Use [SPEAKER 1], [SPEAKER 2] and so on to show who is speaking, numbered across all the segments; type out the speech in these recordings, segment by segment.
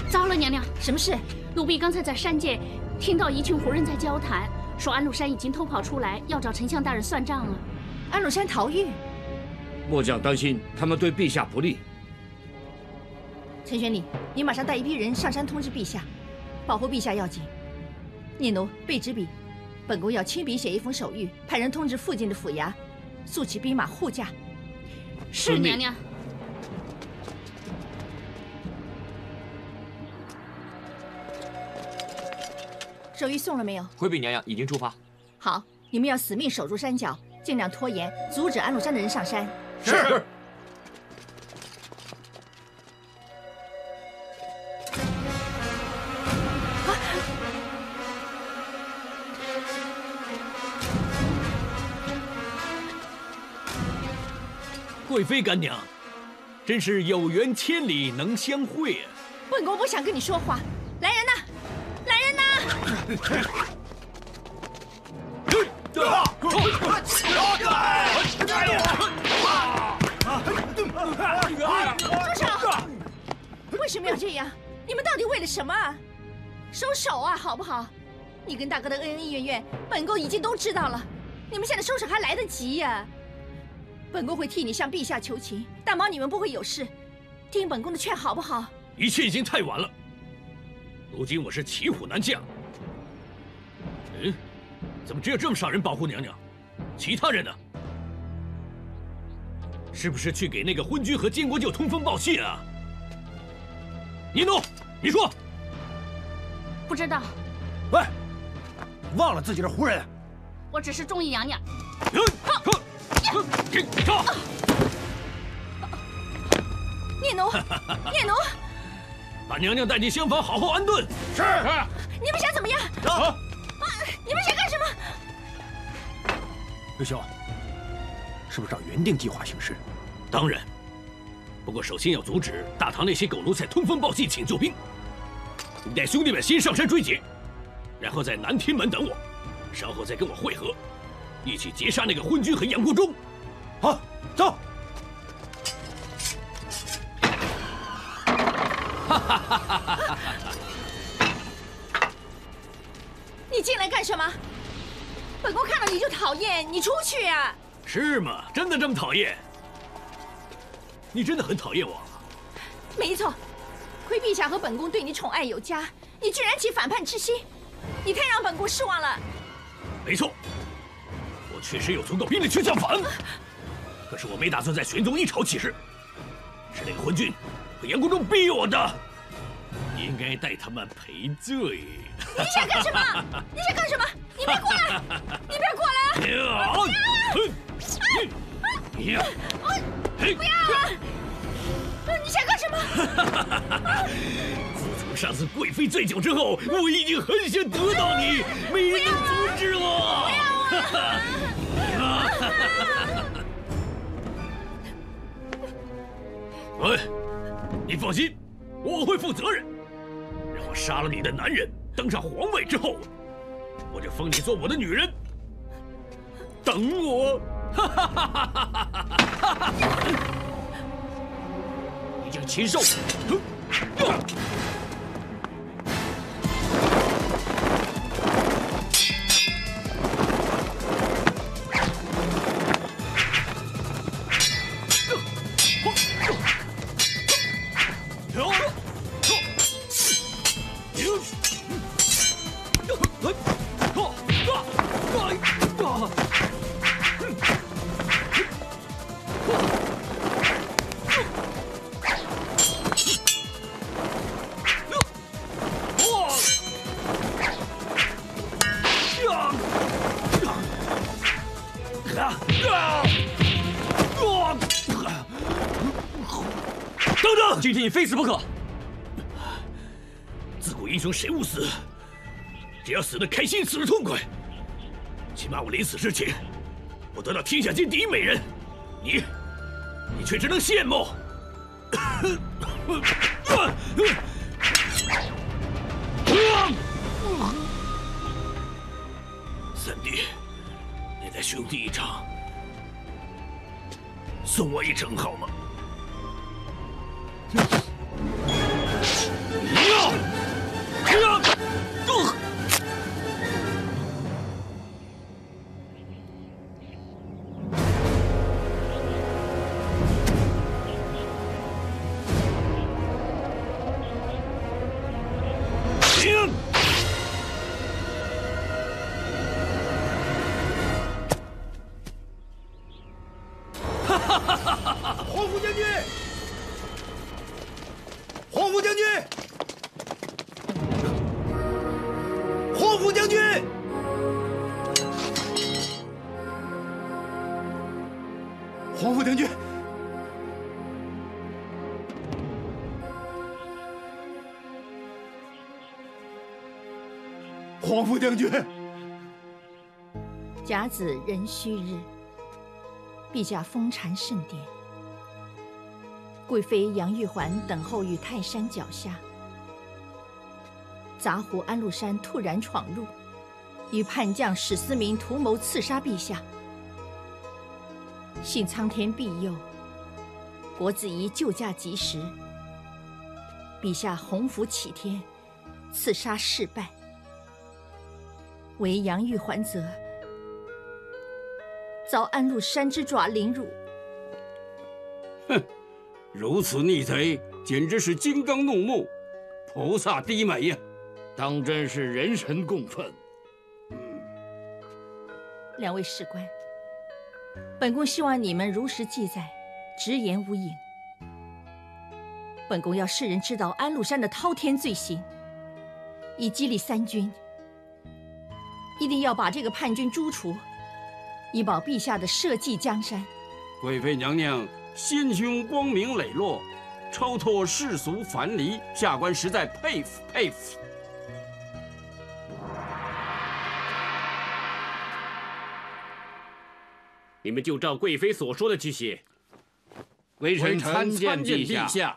[SPEAKER 1] 糟了，娘娘，
[SPEAKER 2] 什么事？
[SPEAKER 1] 奴婢刚才在山界听到一群胡人在交谈，说安禄山已经偷跑出来，要找丞相大人算账了。
[SPEAKER 2] 安禄山逃狱？
[SPEAKER 3] 末将担心他们对陛下不利。
[SPEAKER 2] 陈玄礼，你马上带一批人上山通知陛下，保护陛下要紧。聂奴，备纸笔，本宫要亲笔写一封手谕，派人通知附近的府衙，速起兵马护驾。
[SPEAKER 1] 是娘娘。
[SPEAKER 2] 手谕送了没有？
[SPEAKER 4] 回禀娘娘，已经出发。
[SPEAKER 2] 好，你们要死命守住山脚，尽量拖延，阻止安禄山的人上山。
[SPEAKER 3] 是。
[SPEAKER 5] 贵妃干娘，真是有缘千里能相会啊！
[SPEAKER 2] 本宫不想跟你说话。来人呐！来人呐！住手！为什么要这样？你们到底为了什么？收手啊，好不好？你跟大哥的恩恩怨怨，本宫已经都知道了。你们现在收手还来得及呀！本宫会替你向陛下求情，担保你们不会有事。听本宫的劝，好不好？
[SPEAKER 5] 一切已经太晚了。如今我是骑虎难下。怎么只有这么少人保护娘娘？其他人呢？是不是去给那个昏君和监国舅通风报信啊？尼奴，你说。
[SPEAKER 1] 不知道。
[SPEAKER 6] 喂，忘了自己是胡人。
[SPEAKER 1] 我只是中意娘娘。
[SPEAKER 2] 聂奴，聂奴，
[SPEAKER 5] 把娘娘带进厢房，好好安顿。
[SPEAKER 6] 是。
[SPEAKER 2] 你们想怎么样？
[SPEAKER 6] 走。
[SPEAKER 2] 你们想干什么？
[SPEAKER 6] 魏兄，是不是照原定计划行事？
[SPEAKER 5] 当然。不过首先要阻止大唐那些狗奴才通风报信，请救兵。你带兄弟们先上山追截，然后在南天门等我，稍后再跟我会合，一起截杀那个昏君和杨国忠。
[SPEAKER 6] 好，走。
[SPEAKER 2] 你进来干什么？本宫看到你就讨厌，你出去啊！
[SPEAKER 5] 是吗？真的这么讨厌？你真的很讨厌我？
[SPEAKER 2] 没错，亏陛下和本宫对你宠爱有加，你居然起反叛之心，你太让本宫失望了。
[SPEAKER 5] 没错，我确实有足够兵力去造反，可是我没打算在玄宗一朝起事，是那个昏君和杨国忠逼我的，应该带他们赔罪。
[SPEAKER 2] 你想干什么？你想干什么？你别过来！你别过来！不要啊！不要啊！你想干什么？
[SPEAKER 5] 自从上次贵妃醉酒之后，我已经很想得到你，没人能阻止我。喂，你放心，我会负责任。让我杀了你的男人，登上皇位之后，我就封你做我的女人。等我！已经禽兽。
[SPEAKER 7] 今天你非死不可！
[SPEAKER 5] 自古英雄谁无死？只要死得开心，死得痛快。起码我临死之前，我得到天下间第一美人，你却只能羡慕。三弟，你带兄弟一场，送我一程好吗？
[SPEAKER 4] 皇父将军，
[SPEAKER 2] 甲子壬戌日，陛下封禅圣典，贵妃杨玉环等候于泰山脚下。杂胡安禄山突然闯入，与叛将史思明图谋刺杀陛下。幸苍天庇佑，国子仪救驾及时，陛下洪福启天，刺杀事败。唯杨玉环则遭安禄山之爪凌辱。
[SPEAKER 8] 哼，如此逆贼，简直是金刚怒目，菩萨低眉呀！
[SPEAKER 3] 当真是人神共愤。
[SPEAKER 2] 两位士官，本宫希望你们如实记载，直言无隐。本宫要世人知道安禄山的滔天罪行，以激励三军。一定要把这个叛军诛除，以保陛下的社稷江山。
[SPEAKER 8] 贵妃娘娘心胸光明磊落，超脱世俗樊篱，下官实在佩服佩服。
[SPEAKER 5] 你们就照贵妃所说的去写。
[SPEAKER 3] 微臣参见陛下。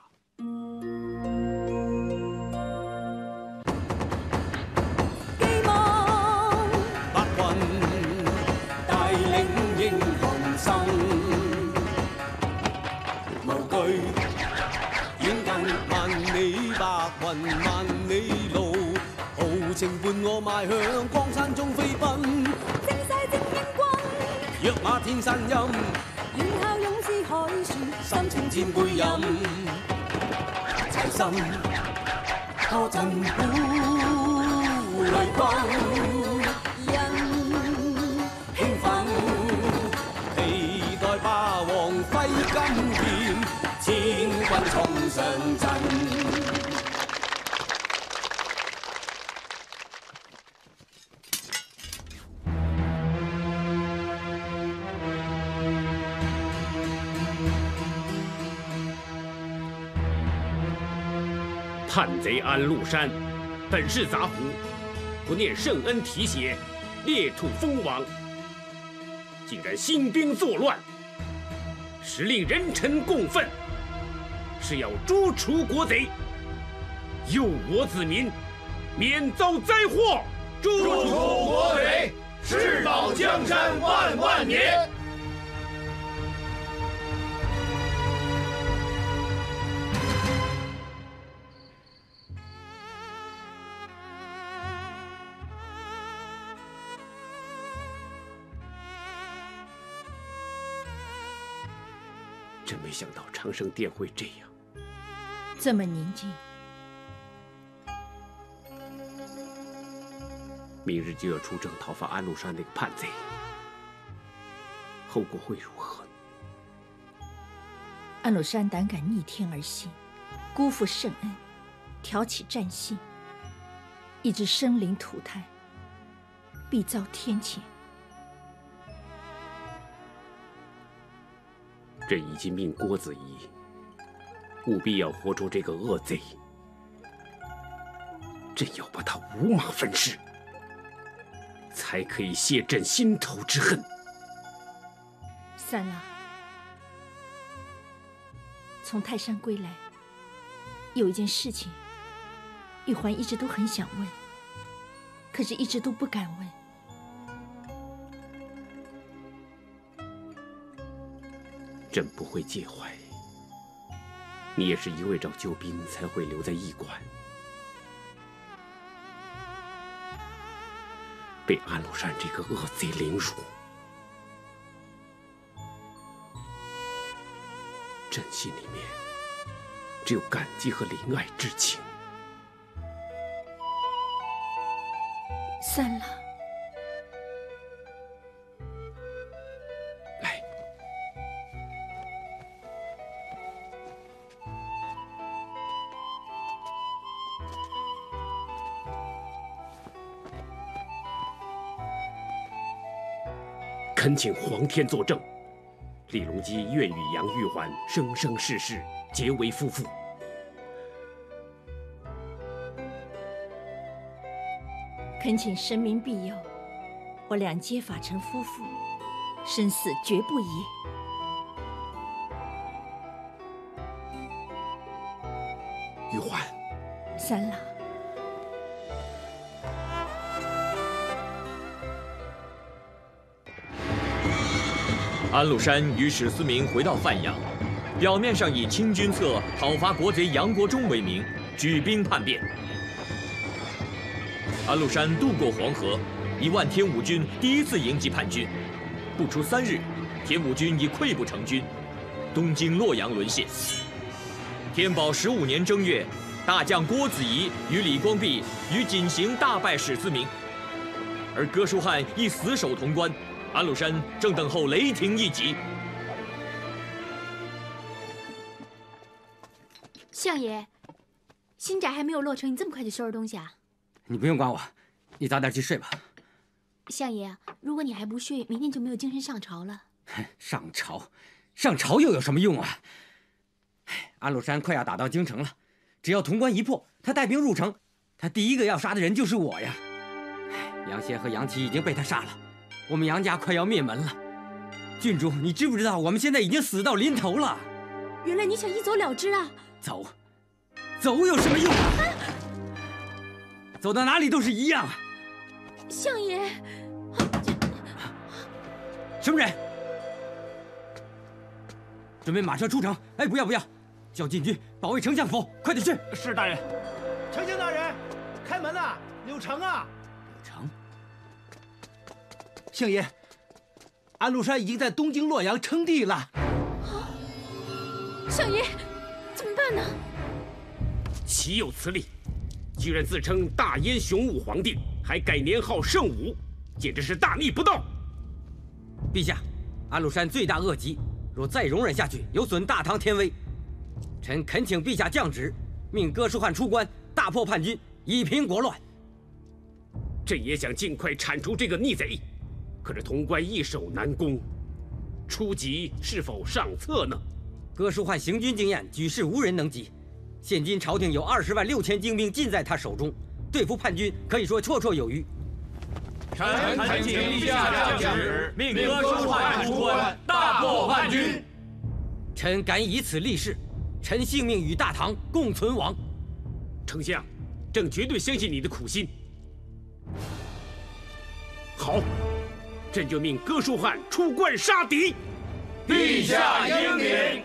[SPEAKER 9] 万里路，豪情伴我邁向江山中飛奔。正勢正英軍，躍馬天山陰，願效勇士海船，心情千杯飲。齊心破陣鼓雷轟，人興奮，期待霸王揮金劍，千軍衝上陣。
[SPEAKER 5] 叛贼安禄山，本是杂胡，不念圣恩提携，裂土封王，竟然兴兵作乱，实令人臣共愤。是要诛除国贼，佑我子民，免遭灾祸。
[SPEAKER 3] 诛除国贼，誓保江山万万年。
[SPEAKER 5] 真没想到长生殿会这样，
[SPEAKER 2] 这么宁静。
[SPEAKER 5] 明日就要出征讨伐安禄山那个叛贼，后果会如何？
[SPEAKER 2] 安禄山胆敢逆天而行，辜负圣恩，挑起战心，以致生灵涂炭，必遭天谴。
[SPEAKER 5] 朕已经命郭子仪，务必要活捉这个恶贼。朕要把他五马分尸，才可以泄朕心头之恨。
[SPEAKER 2] 三郎，从泰山归来，有一件事情，玉环一直都很想问，可是一直都不敢问。
[SPEAKER 5] 朕不会介怀，你也是因为找救兵才会留在驿馆，被安禄山这个恶贼凌辱，朕心里面只有感激和怜爱之情。
[SPEAKER 2] 三郎，
[SPEAKER 5] 来，恳请皇天作证，李隆基愿与杨玉环生生世世结为夫妇。
[SPEAKER 2] 恳请神明庇佑，我俩皆法成夫妇，生死绝不移。
[SPEAKER 6] 玉环，
[SPEAKER 2] 三郎，
[SPEAKER 4] 安禄山与史思明回到范阳，表面上以清君侧讨伐国贼杨国忠为名，举兵叛变。安禄山渡过黄河，以万天武军第一次迎击叛军。不出3日，天武军已溃不成军，东京、洛阳沦陷。天宝15年正月，大将郭子仪与李光弼于锦行大败史思明，而哥舒翰亦死守潼关。安禄山正等候雷霆一击。
[SPEAKER 1] 相爷，新宅还没有落成，你这么快就收拾东西啊？
[SPEAKER 7] 你不用管我，你早点去睡吧。
[SPEAKER 1] 相爷，如果你还不睡，明天就没有精神上朝了。
[SPEAKER 7] 上朝又有什么用啊？安禄山快要打到京城了，只要潼关一破，他带兵入城，他第一个要杀的人就是我呀。杨歇和杨琦已经被他杀了，我们杨家快要灭门了。郡主，你知不知道我们现在已经死到临头了？
[SPEAKER 1] 原来你想一走了之啊？
[SPEAKER 7] 走有什么用啊？走到哪里都是一样啊！
[SPEAKER 1] 相爷，
[SPEAKER 7] 什么人？准备马车出城。哎，不要，叫禁军保卫丞相府，快点去。
[SPEAKER 6] 是大人。丞相大人，开门啊！柳城啊！
[SPEAKER 7] 柳城。
[SPEAKER 6] 相爷，安禄山已经在东京洛阳称帝了。
[SPEAKER 1] 啊！相爷，怎么办呢？
[SPEAKER 8] 岂有此理！居然自称大燕雄武皇帝，还改年号圣武，简直是大逆不道！
[SPEAKER 7] 陛下，安禄山罪大恶极，若再容忍下去，有损大唐天威。臣恳请陛下降旨，命哥舒翰出关，大破叛军，以平国乱。
[SPEAKER 8] 朕也想尽快铲除这个逆贼，可是潼关易守难攻，初级是否上策呢？
[SPEAKER 7] 哥舒翰行军经验，举世无人能及。现今朝廷有20万6千精兵尽在他手中，对付叛军可以说绰绰有余。
[SPEAKER 3] 臣恳请陛下降旨，命哥舒翰出关，大破叛军。
[SPEAKER 7] 臣敢以此立誓，臣性命与大唐共存亡。
[SPEAKER 8] 丞相，朕绝对相信你的苦心。好，朕就命哥舒翰出关杀敌。
[SPEAKER 3] 陛下英明。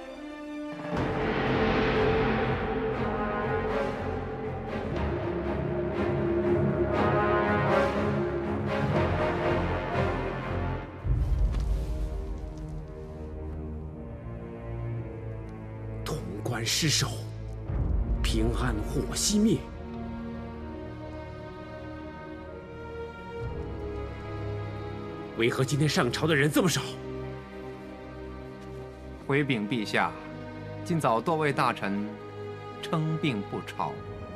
[SPEAKER 8] 潼关失守，平安火熄灭。为何今天上朝的人这么少？
[SPEAKER 10] 回禀陛下，今早多位大臣称病不朝。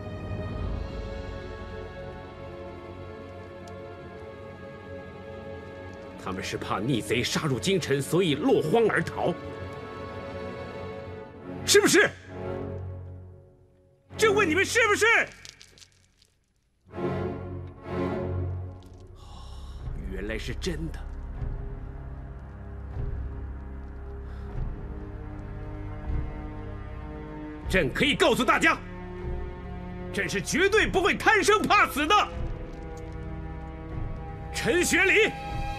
[SPEAKER 8] 他们是怕逆贼杀入京城，所以落荒而逃，是不是？朕问你们是不是？原来是真的。朕可以告诉大家，朕是绝对不会贪生怕死的。陈学礼，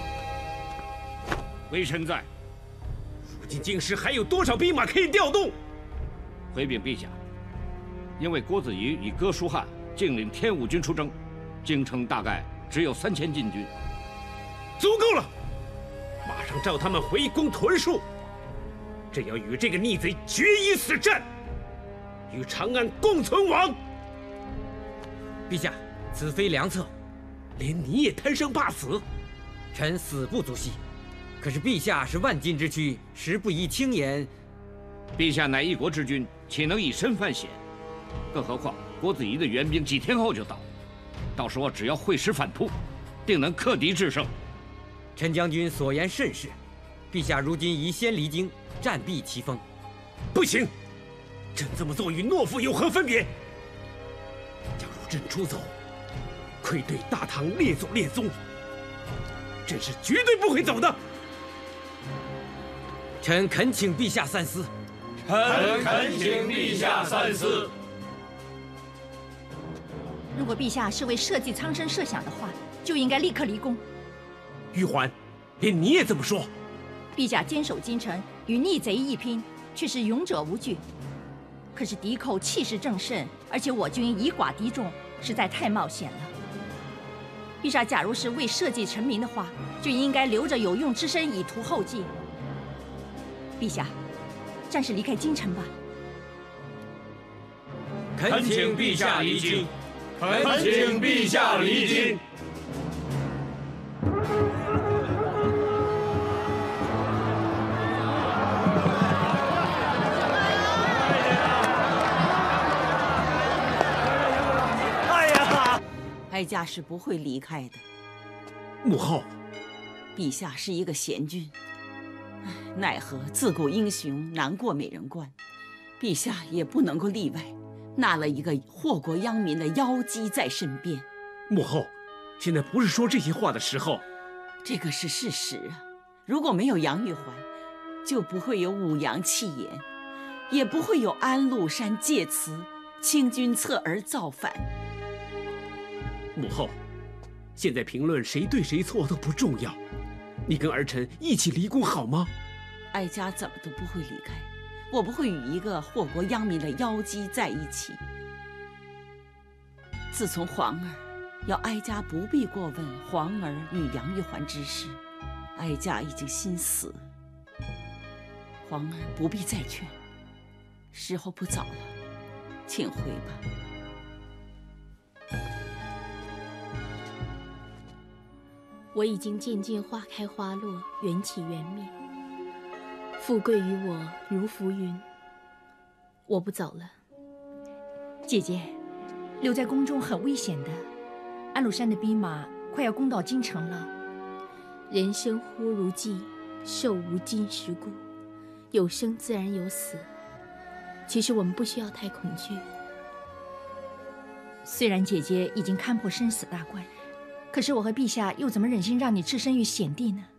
[SPEAKER 8] 微臣在。如今京师还有多少兵马可以调动？
[SPEAKER 11] 回禀陛下，因为郭子仪与哥舒翰竟领天武军出征，京城大概只有3000禁军。
[SPEAKER 8] 足够了，马上召他们回攻屯戍。朕要与这个逆贼决一死战，与长安共存亡。
[SPEAKER 7] 陛下，此非良策。
[SPEAKER 8] 连你也贪生怕死？
[SPEAKER 7] 臣死不足惜。可是陛下是万金之躯，实不宜轻言。
[SPEAKER 11] 陛下乃一国之君，岂能以身犯险？更何况郭子仪的援兵几天后就到，到时候只要会师反扑，定能克敌制胜。
[SPEAKER 7] 陈将军所言甚是，陛下如今宜先离京，暂避其锋。
[SPEAKER 8] 不行，朕这么做与懦夫有何分别？假如朕出走， 愧对大唐列祖列宗，朕是绝对不会走的。
[SPEAKER 7] 臣恳请陛下三思。
[SPEAKER 3] 臣恳请陛下三思。
[SPEAKER 2] 如果陛下是为社稷苍生设想的话，就应该立刻离宫。
[SPEAKER 8] 玉环，连你也这么说？
[SPEAKER 2] 陛下坚守京城，与逆贼一拼，却是勇者无惧。可是敌寇气势正盛，而且我军以寡敌众，实在太冒险了。陛下假如是为社稷成民的话，就应该留着有用之身以图后继。陛下，暂时离开京城吧。
[SPEAKER 3] 恳请陛下离京，恳请陛下离京。
[SPEAKER 12] 哀家是不会离开的。
[SPEAKER 8] 母后，
[SPEAKER 12] 陛下是一个贤君，奈何自古英雄难过美人关，陛下也不能够例外，纳了一个祸国殃民的妖姬在身边。
[SPEAKER 8] 母后，现在不是说这些话的时候。
[SPEAKER 12] 这个是事实啊，如果没有杨玉环，就不会有武阳弃言，也不会有安禄山借词清君侧而造反。
[SPEAKER 8] 母后，现在评论谁对谁错都不重要，你跟儿臣一起离宫好吗？
[SPEAKER 12] 哀家怎么都不会离开，我不会与一个祸国殃民的妖姬在一起。自从皇儿要哀家不必过问皇儿与杨玉环之事，哀家已经心死。皇儿不必再劝，时候不早了，请回吧。
[SPEAKER 1] 我已经渐渐花开花落，缘起缘灭。富贵于我如浮云。我不走了。
[SPEAKER 2] 姐姐，留在宫中很危险的。安禄山的兵马快要攻到京城了。
[SPEAKER 1] 人生忽如寄，寿无今时故。有生自然有死。其实我们不需要太恐惧。
[SPEAKER 2] 虽然姐姐已经看破生死大关，可是我和陛下又怎么忍心让你置身于险地呢？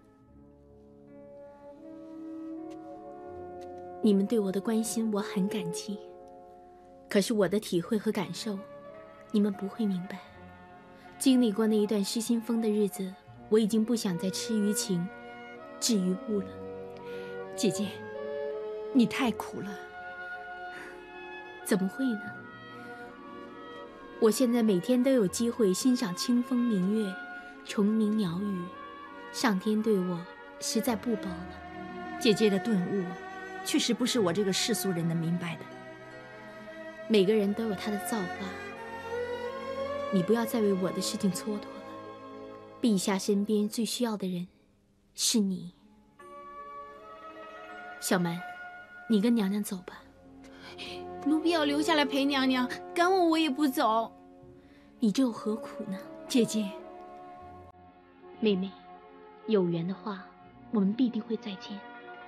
[SPEAKER 1] 你们对我的关心我很感激，可是我的体会和感受，你们不会明白。经历过那一段失心疯的日子，我已经不想再吃于情，止于物了。
[SPEAKER 2] 姐姐，你太苦了。
[SPEAKER 1] 怎么会呢？我现在每天都有机会欣赏清风明月、虫鸣鸟语，上天对我实在不薄了。
[SPEAKER 2] 姐姐的顿悟，确实不是我这个世俗人能明白的。
[SPEAKER 1] 每个人都有他的造化，你不要再为我的事情蹉跎了。陛下身边最需要的人是你。小蛮，你跟娘娘走吧。
[SPEAKER 13] 奴婢要留下来陪娘娘，赶我也不走。
[SPEAKER 1] 你这又何苦呢？
[SPEAKER 2] 姐姐，
[SPEAKER 1] 妹妹，有缘的话，我们必定会再见。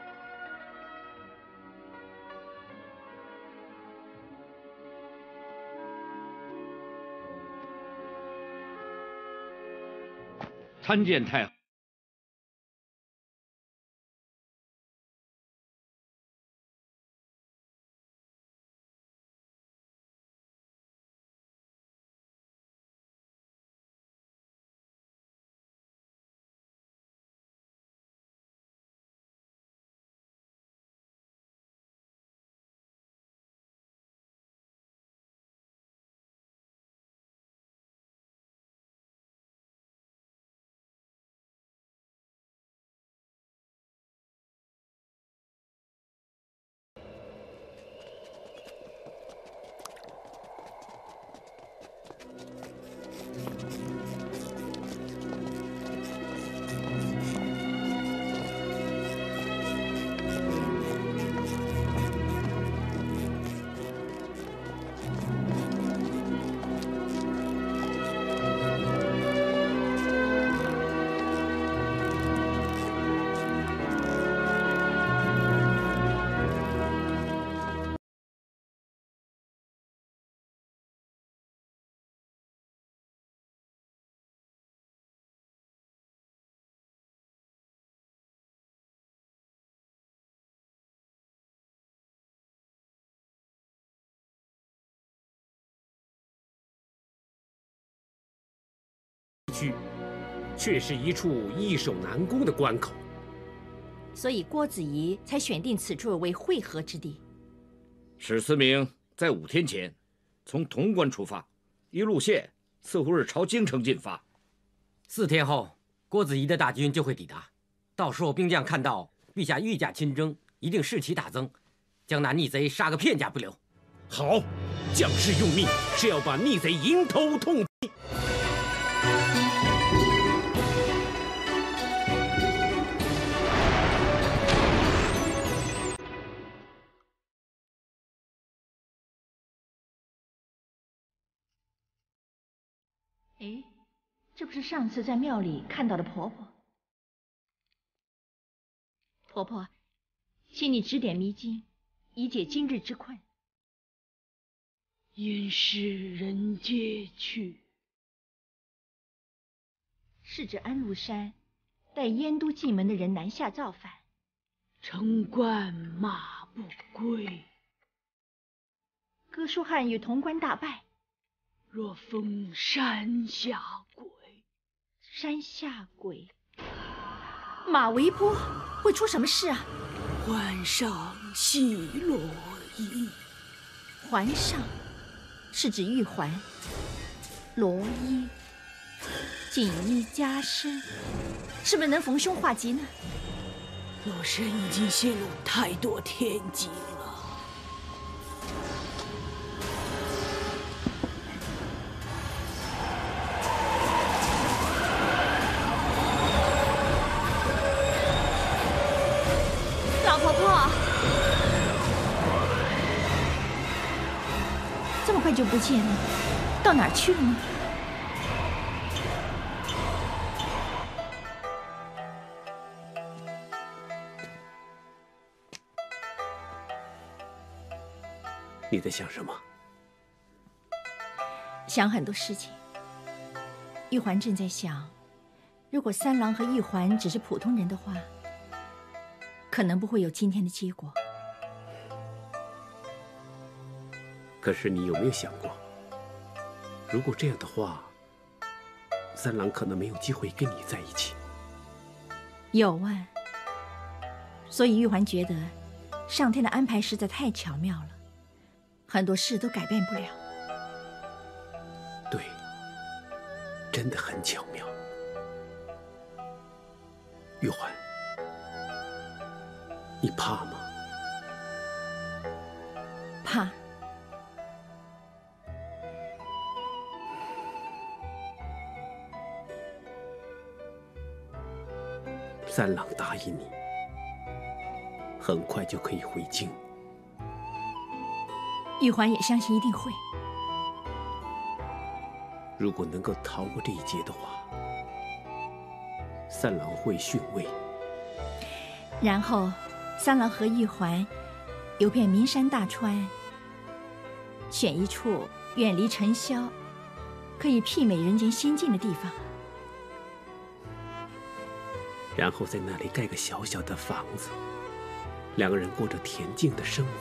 [SPEAKER 11] 参见太后。
[SPEAKER 8] 区，却是一处易守难攻的关口。
[SPEAKER 2] 所以郭子仪才选定此处为会合之地。
[SPEAKER 11] 史思明在5天前从潼关出发，一路线似乎是朝京城进发。
[SPEAKER 7] 4天后，郭子仪的大军就会抵达，到时候兵将看到陛下御驾亲征，一定士气大增，将那逆贼杀个片甲不留。
[SPEAKER 8] 好，将士用命，是要把逆贼迎头痛击。
[SPEAKER 2] 哎，这不是上次在庙里看到的婆婆？婆婆，请你指点迷津，以解今日之困。
[SPEAKER 14] 因世人皆去。
[SPEAKER 2] 是指安禄山带燕都进门的人南下造反，
[SPEAKER 14] 城关马不归。
[SPEAKER 2] 哥舒翰与潼关大败。
[SPEAKER 14] 若封山下鬼，
[SPEAKER 2] 山下鬼，马嵬坡会出什么事啊？
[SPEAKER 14] 环上系罗衣，
[SPEAKER 2] 环上是指玉环，罗衣锦衣加身，是不是能逢凶化吉呢？
[SPEAKER 14] 老身已经泄露太多天机了。
[SPEAKER 2] 就不见了，到哪儿去了呢？
[SPEAKER 8] 你在想什么？
[SPEAKER 2] 想很多事情。玉环正在想，如果三郎和玉环只是普通人的话，可能不会有今天的结果。
[SPEAKER 8] 可是你有没有想过，如果这样的话，三郎可能没有机会跟你在一起。
[SPEAKER 2] 有啊，所以玉环觉得上天的安排实在太巧妙了，很多事都改变不了。
[SPEAKER 8] 对，真的很巧妙。玉环，你怕吗？
[SPEAKER 2] 怕。
[SPEAKER 8] 三郎答应你，很快就可以回京。
[SPEAKER 2] 玉环也相信一定会。
[SPEAKER 8] 如果能够逃过这一劫的话，三郎会逊位。
[SPEAKER 2] 然后，三郎和玉环游遍名山大川，选一处远离尘嚣、可以媲美人间仙境的地方。
[SPEAKER 8] 然后在那里盖个小小的房子，两个人过着恬静的生活。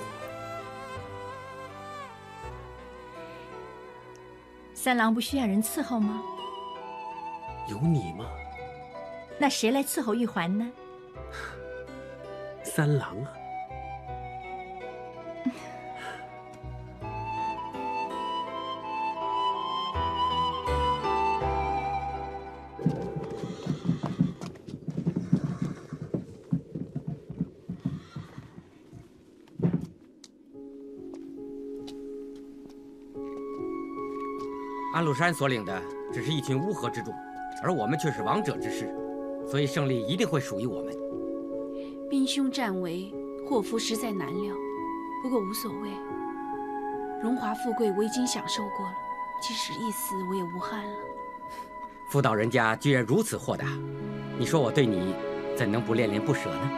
[SPEAKER 2] 三郎不需要人伺候吗？
[SPEAKER 8] 有你吗？
[SPEAKER 2] 那谁来伺候玉环呢？
[SPEAKER 8] 三郎啊。
[SPEAKER 7] 安禄山所领的只是一群乌合之众，而我们却是王者之师，所以胜利一定会属于我们。
[SPEAKER 13] 兵凶战危，祸福实在难料，不过无所谓。荣华富贵我已经享受过了，即使一死我也无憾了。
[SPEAKER 7] 妇道人家居然如此豁达，你说我对你怎能不恋恋不舍呢？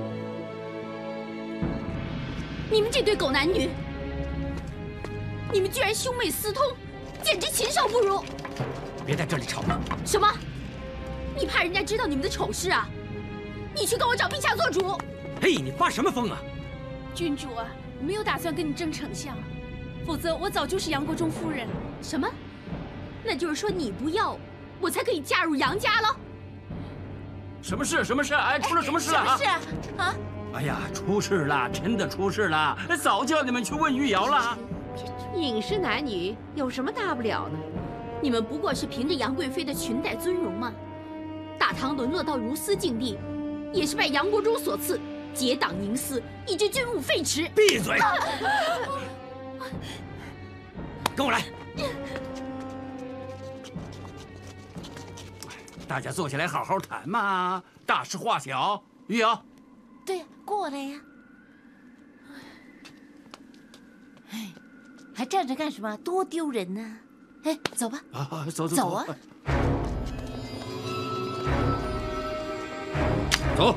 [SPEAKER 13] 你们这对狗男女，你们居然兄妹私通，简直禽兽不如！
[SPEAKER 7] 别在这里吵了。
[SPEAKER 13] 什么？你怕人家知道你们的丑事啊？你去跟我找陛下做主！
[SPEAKER 7] 嘿，你发什么疯啊？
[SPEAKER 13] 君主啊，我没有打算跟你争丞相，否则我早就是杨国忠夫人了。
[SPEAKER 1] 什么？那就是说你不要， 我才可以嫁入杨家喽。
[SPEAKER 3] 什么事？什么事？哎，出了什么事了？
[SPEAKER 2] 什么事啊？啊！
[SPEAKER 3] 哎呀，出事了，真的出事了！早叫你们去问玉瑶了。
[SPEAKER 13] 饮食男女有什么大不了呢？
[SPEAKER 1] 你们不过是凭着杨贵妃的裙带尊荣嘛。大唐沦落到如斯境地，也是拜杨国忠所赐，结党营私，以致军务废弛。
[SPEAKER 3] 闭嘴！
[SPEAKER 7] 跟我来。大家坐下来好好谈嘛，大事化小。玉瑶，
[SPEAKER 2] 对呀，过来呀。哎，还站着干什么？多丢人呐！哎，走吧。
[SPEAKER 7] 啊，走走
[SPEAKER 2] 走啊！
[SPEAKER 11] 走。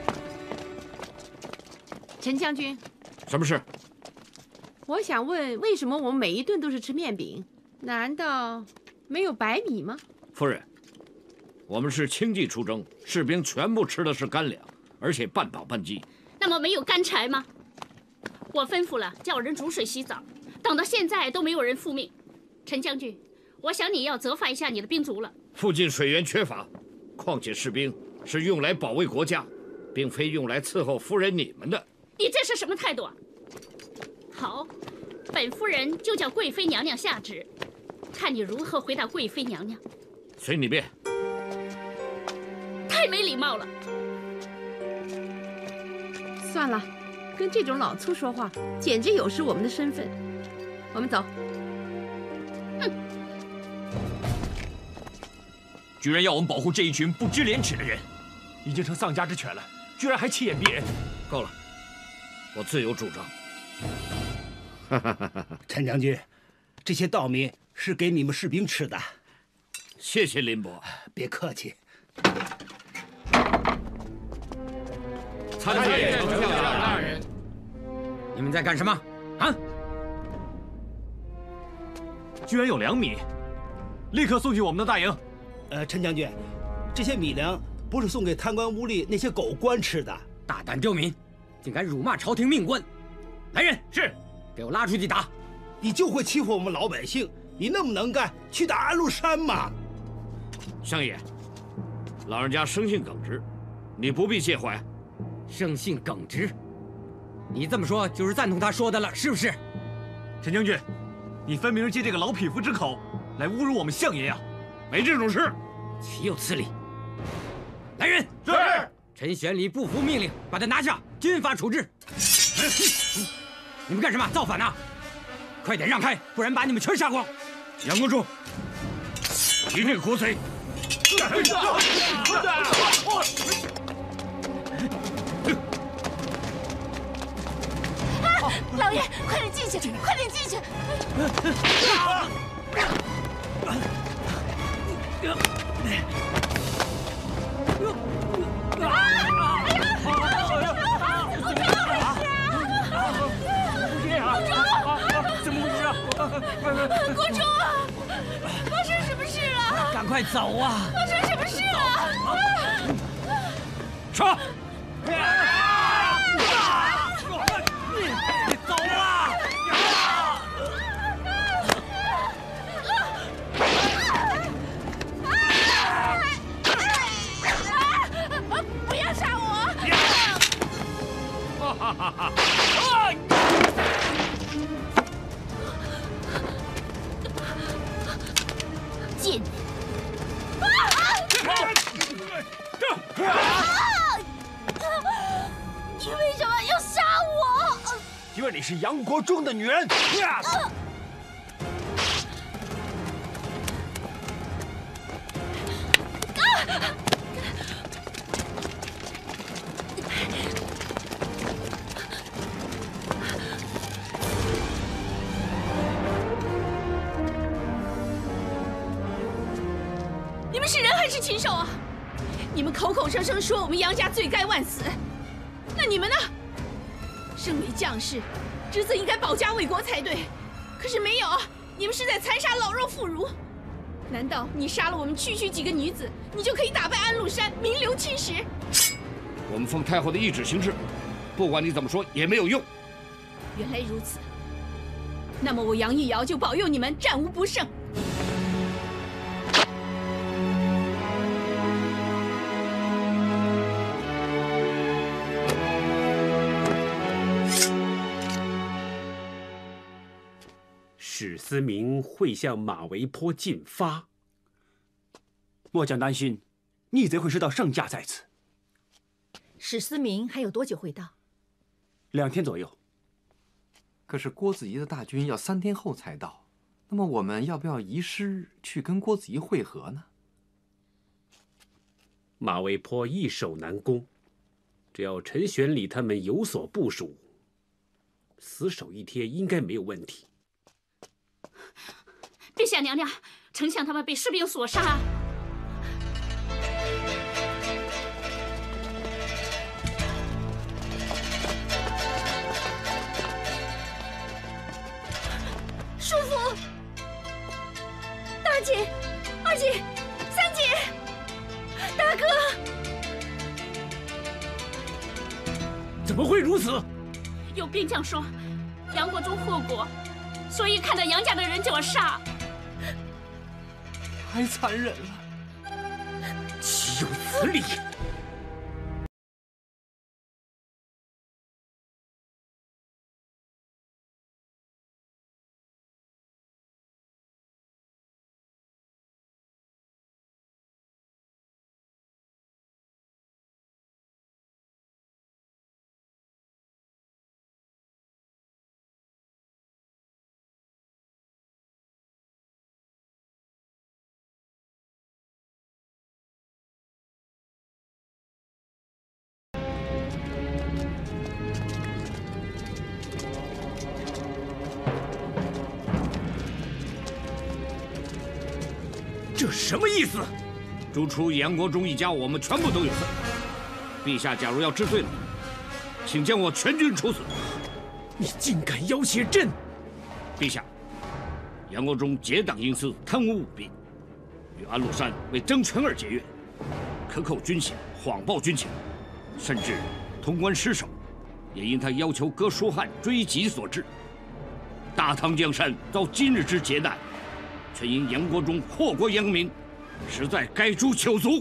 [SPEAKER 13] 陈将军，
[SPEAKER 11] 什么事？
[SPEAKER 13] 我想问，为什么我们每一顿都是吃面饼？难道没有白米吗？
[SPEAKER 11] 夫人，我们是轻骑出征，士兵全部吃的是干粮，而且半饱半饥。
[SPEAKER 1] 那么没有干柴吗？我吩咐了，叫人煮水洗澡，等到现在都没有人复命。陈将军，我想你要责罚一下你的兵卒了。
[SPEAKER 11] 附近水源缺乏，况且士兵是用来保卫国家，并非用来伺候夫人你们的。
[SPEAKER 1] 你这是什么态度啊？好，本夫人就叫贵妃娘娘下旨，看你如何回答贵妃娘娘。
[SPEAKER 11] 随你便。
[SPEAKER 1] 太没礼貌了。
[SPEAKER 13] 算了，跟这种老粗说话，简直有失我们的身份。我们走。
[SPEAKER 4] 居然要我们保护这一群不知廉耻的人，
[SPEAKER 3] 已经成丧家之犬了，居然还弃眼避人。
[SPEAKER 11] 够了，我自有主张。
[SPEAKER 8] 陈将军，这些稻米是给你们士兵吃的。
[SPEAKER 11] 谢谢林伯，
[SPEAKER 8] 别客气。
[SPEAKER 3] 参见丞相大人。
[SPEAKER 7] 你们在干什么？啊！
[SPEAKER 3] 居然有粮米，立刻送去我们的大营。
[SPEAKER 8] 陈将军，这些米粮不是送给贪官污吏那些狗官吃的。
[SPEAKER 7] 大胆刁民，竟敢辱骂朝廷命官！来人，
[SPEAKER 3] 是，
[SPEAKER 7] 给我拉出去打！
[SPEAKER 8] 你就会欺负我们老百姓，你那么能干，去打安禄山嘛！
[SPEAKER 11] 相爷，老人家生性耿直，你不必介怀。
[SPEAKER 7] 生性耿直，你这么说就是赞同他说的了，是不是？
[SPEAKER 3] 陈将军，你分明是借这个老匹夫之口来侮辱我们相爷呀！
[SPEAKER 11] 没这种事，
[SPEAKER 7] 岂有此理！来人，
[SPEAKER 3] 是。
[SPEAKER 7] 陈玄礼不服命令，把他拿下，军法处置。你们干什么？造反呐！快点让开，不然把你们全杀光！
[SPEAKER 11] 杨国忠，你这个国贼！
[SPEAKER 2] 老爷，快点进去，快点进去！
[SPEAKER 3] 怎么回事啊？
[SPEAKER 2] 国忠啊，发生什么事了？
[SPEAKER 7] 赶快走啊！
[SPEAKER 2] 发生什么事了？
[SPEAKER 11] 杀！
[SPEAKER 7] 走啊！
[SPEAKER 2] 不要杀我！
[SPEAKER 1] 贱！
[SPEAKER 2] 你为什么要杀我？
[SPEAKER 3] 因为你是杨国忠的女人。
[SPEAKER 1] 你们是人还是禽兽啊？你们口口声声说我们杨家罪该万死，那你们呢？身为将士，职责应该保家卫国才对，可是没有啊！你们是在残杀老弱妇孺。难道你杀了我们区区几个女子，你就可以打败安禄山，名留青史？
[SPEAKER 11] 我们奉太后的懿旨行事，不管你怎么说也没有用。
[SPEAKER 1] 原来如此，那么我杨玉瑶就保佑你们战无不胜。
[SPEAKER 8] 思明会向马嵬坡进发。
[SPEAKER 6] 末将担心，逆贼会知道圣驾在此。
[SPEAKER 2] 史思明还有多久会到
[SPEAKER 6] ？2天左右。
[SPEAKER 10] 可是郭子仪的大军要3天后才到，那么我们要不要移师去跟郭子仪会合呢？
[SPEAKER 8] 马嵬坡易守难攻，只要陈玄礼他们有所部署，死守1天应该没有问题。
[SPEAKER 15] 陛下娘娘，丞相他们被士兵所杀。
[SPEAKER 2] 叔父、大姐、二姐、三姐、大哥，
[SPEAKER 8] 怎么会如此？
[SPEAKER 15] 有兵将说，杨国忠祸国，所以看到杨家的人就要杀。
[SPEAKER 10] 太残忍了！
[SPEAKER 8] 岂有此理！
[SPEAKER 11] 这什么意思？逐出杨国忠一家，我们全部都有份。陛下假如要治罪了，请将我全军处死。
[SPEAKER 8] 你竟敢要挟朕！
[SPEAKER 11] 陛下，杨国忠结党营私，贪污舞弊，与安禄山为争权而结怨，克扣军饷，谎报军情，甚至潼关失守，也因他要求割书汉追击所致。大唐江山遭今日之劫难，却因杨国忠祸国殃民，实在该诛九族。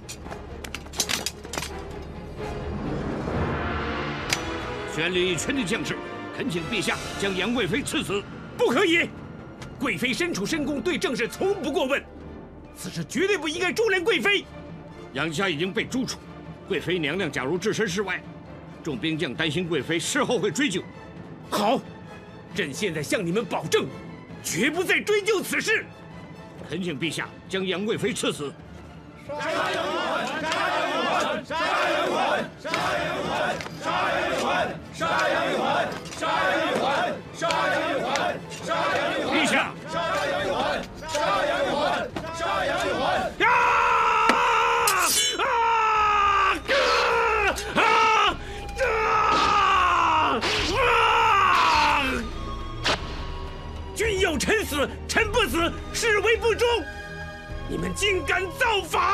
[SPEAKER 11] 玄礼全体将士，恳请陛下将杨贵妃赐死。
[SPEAKER 8] 不可以！贵妃身处深宫，对政事从不过问，此事绝对不应该株连贵妃。
[SPEAKER 11] 杨家已经被逐出，贵妃娘娘假如置身事外，众兵将担心贵妃事后会追究。
[SPEAKER 8] 好，朕现在向你们保证，绝不再追究此事。
[SPEAKER 11] 恳请陛下将杨贵妃赐死。
[SPEAKER 3] 杀杨玉环！杀杨玉环！杀杨玉环！杀杨玉环！杀杨玉环！杀杨玉环！杀杨玉环！杀杨玉环！杀杨玉环！
[SPEAKER 11] 陛下！
[SPEAKER 3] 杀杨玉环！杀杨玉环！杀杨玉环！
[SPEAKER 8] 君要臣死，臣不死，视为不忠。你们竟敢造反！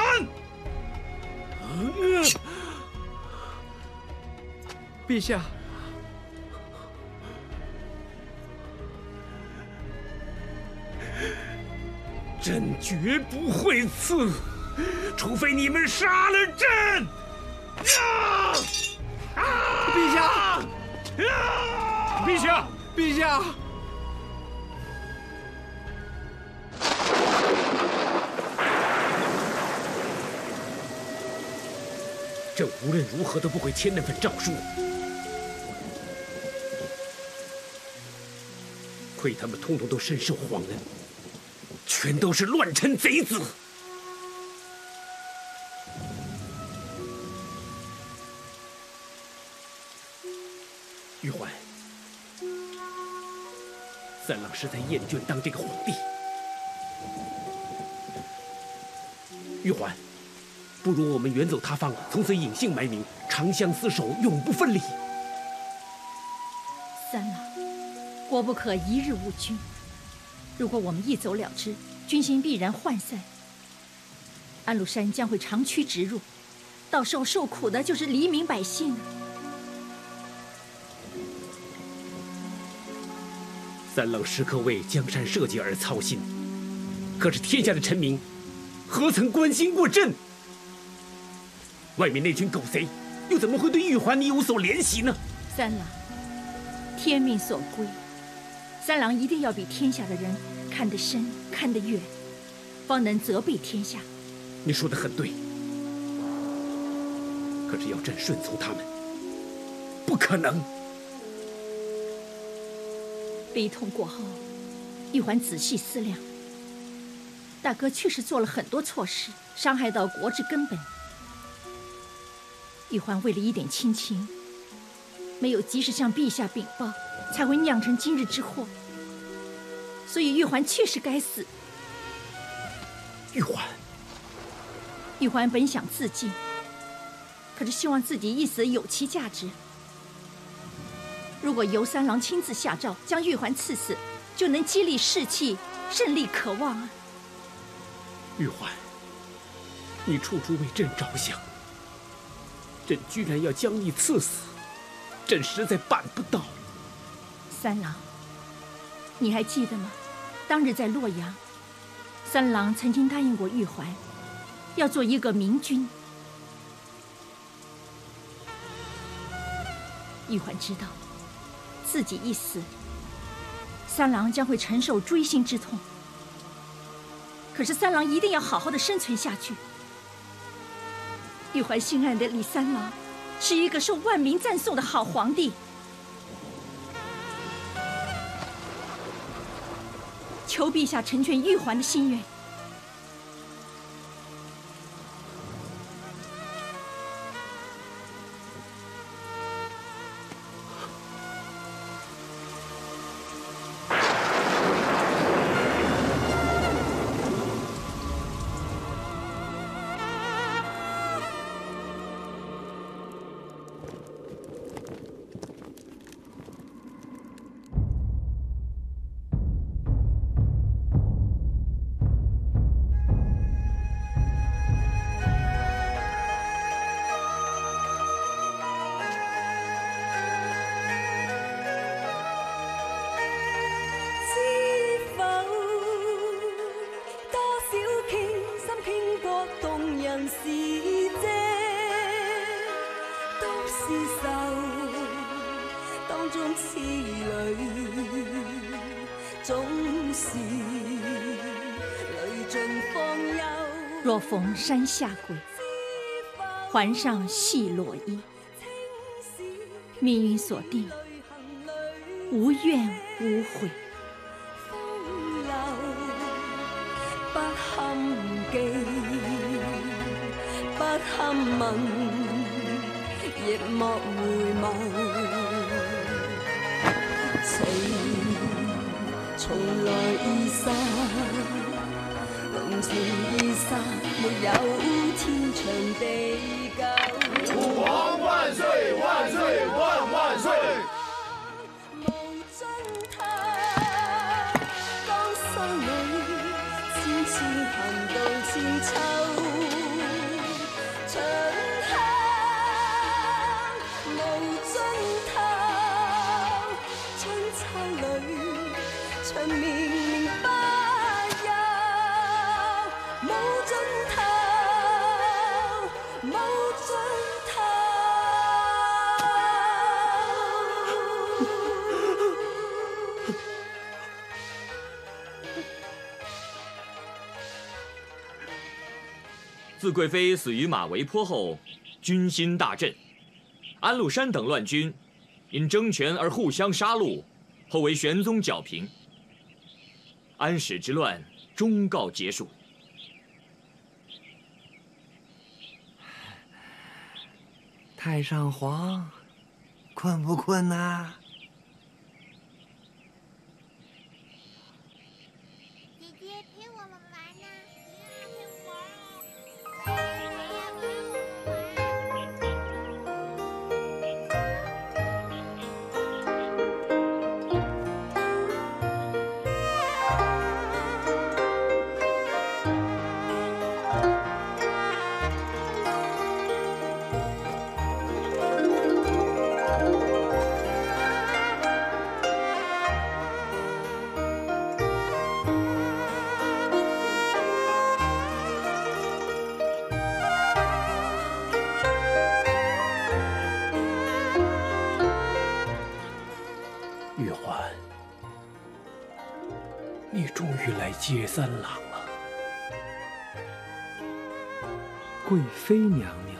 [SPEAKER 10] 陛下，
[SPEAKER 8] 朕绝不会赐，除非你们杀了朕！
[SPEAKER 10] 陛下，
[SPEAKER 11] 陛下，
[SPEAKER 10] 陛下！
[SPEAKER 8] 朕无论如何都不会签那份诏书。亏他们通通都深受皇恩，全都是乱臣贼子。玉环，三郎实在厌倦当这个皇帝。玉环，不如我们远走他方，从此隐姓埋名，长相厮守，永不分离。
[SPEAKER 2] 三郎，国不可一日无君。如果我们一走了之，军心必然涣散，安禄山将会长驱直入，到时候受苦的就是黎民百姓。
[SPEAKER 8] 三郎时刻为江山社稷而操心，可是天下的臣民何曾关心过朕？外面那群狗贼又怎么会对玉环你有所怜惜呢？
[SPEAKER 2] 三郎，天命所归， 三郎一定要比天下的人看得深、看得远，方能责备天下。
[SPEAKER 8] 你说的很对，可是要朕顺从他们，不可能。
[SPEAKER 2] 悲痛过后，玉环仔细思量，大哥确实做了很多错事，伤害到国之根本。玉环为了一点亲情，没有及时向陛下禀报，才会酿成今日之祸。所以玉环确实该死。
[SPEAKER 8] 玉
[SPEAKER 2] 环本想自尽，可是希望自己一死有其价值。如果由三郎亲自下诏将玉环赐死，就能激励士气，胜利可望啊！
[SPEAKER 8] 玉环，你处处为朕着想，朕居然要将你赐死，朕实在办不到。
[SPEAKER 2] 三郎，你还记得吗？当日在洛阳，三郎曾经答应过玉环，要做一个明君。玉环知道，自己一死，三郎将会承受锥心之痛。可是三郎一定要好好的生存下去。玉环心爱的李三郎，是一个受万民赞颂的好皇帝。求陛下成全玉环的心愿。若逢山下鬼，环上系罗衣。命运所定，无怨无悔。
[SPEAKER 16] 不堪記，不堪問，亦莫回眸。情從來已散，濃情已散，沒有天長地久。
[SPEAKER 3] 吾皇萬歲萬歲萬萬歲！
[SPEAKER 16] 無盡頭，江山裏千千行到千秋。長香無盡頭，春秋裏長綿綿不休。無盡頭，無盡頭。
[SPEAKER 4] 自贵妃死于马嵬坡后，军心大振。安禄山等乱军因争权而互相杀戮，后为玄宗剿平。安史之乱终告结束。
[SPEAKER 10] 太上皇，困不困呐？
[SPEAKER 17] 姐姐陪我们玩呢，
[SPEAKER 6] 于来接三郎了。贵妃娘娘，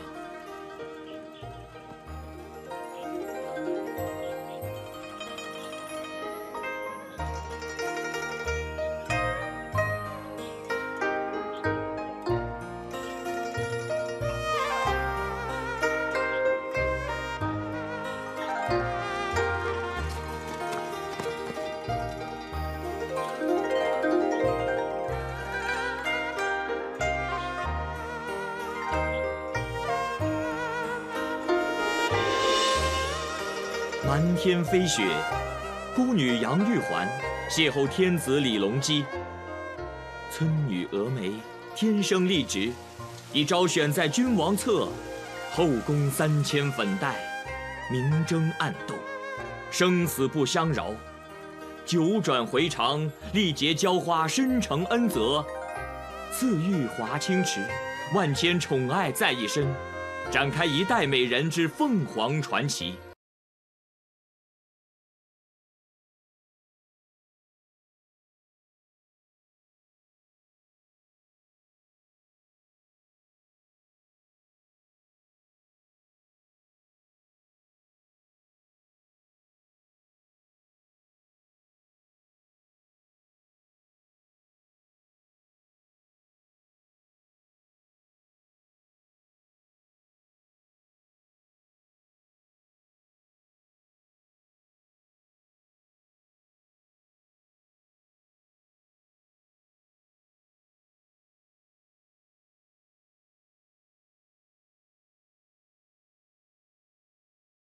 [SPEAKER 4] 漫天飞雪，孤女杨玉环邂逅天子李隆基。村女峨眉天生丽质，已招选在君王侧，后宫3000粉黛，明争暗斗，生死不相饶。九转回肠，历劫浇花，深承恩泽。赐玉华清池，万千宠爱在一身，展开一代美人之凤凰传奇。